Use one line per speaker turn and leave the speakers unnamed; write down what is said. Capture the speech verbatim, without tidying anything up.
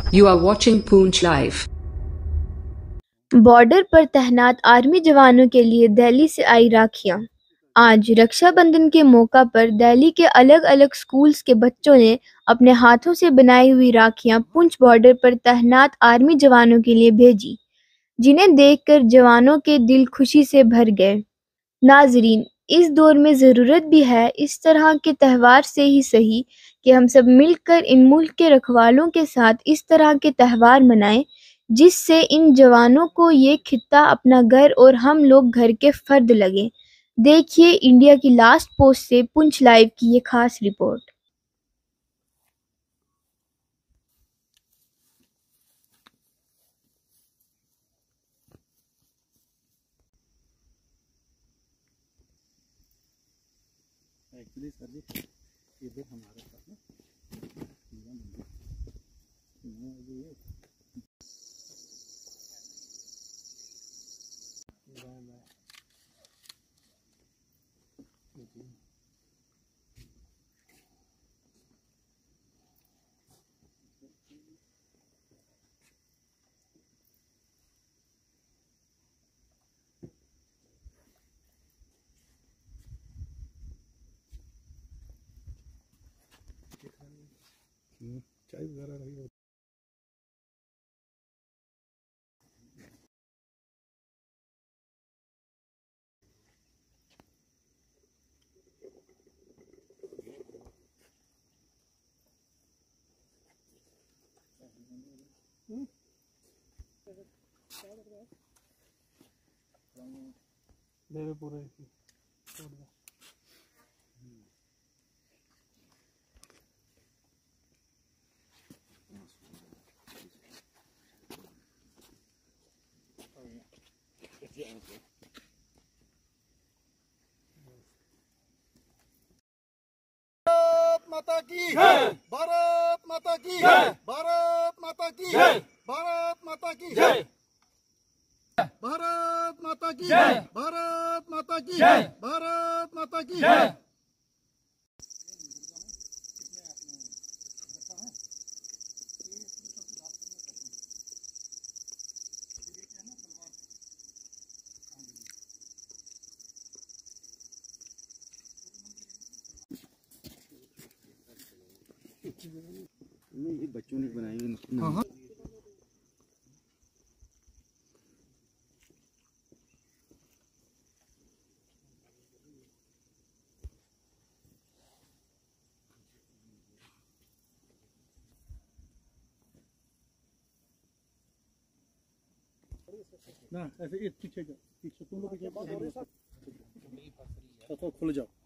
You are watching Poonch Live.
Border पर तैनात army जवानों के लिए दिल्ली से आई राखियां। आज रक्षाबंधन के मौका पर दिल्ली के अलग-अलग स्कूल्स के बच्चों ने अपने हाथों से बनाई हुई राखियां पुंछ बॉर्डर पर तैनात आर्मी जवानों के लिए भेजी, जिन्हें देखकर जवानों के दिल खुशी से भर गए। नाजरीन, इस दौर में ज़रूरत भी है इस तरह के त्यौहार से ही सही कि हम सब मिलकर इन मुल्क के रखवालों के साथ इस तरह के त्यौहार मनाएं, जिससे इन जवानों को ये खित्ता अपना घर और हम लोग घर के फर्द लगें। देखिए इंडिया की लास्ट पोस्ट से पुंछ लाइव की ये खास रिपोर्ट।
एक्चुअली सर जी इधर हमारे पास ना चाय वगैरह रही मेरे पूरे माता की जय, भारत माता की जय, भारत माता की जय, भारत माता की जय, भारत माता की जय, भारत माता की जय, भारत माता की जय।
ये बच्चों ने बनाई हुई।
हाँ हाँ ना ऐसे एक पीछे जाओ, पीछे तुम लोग पीछे खुल जाओ।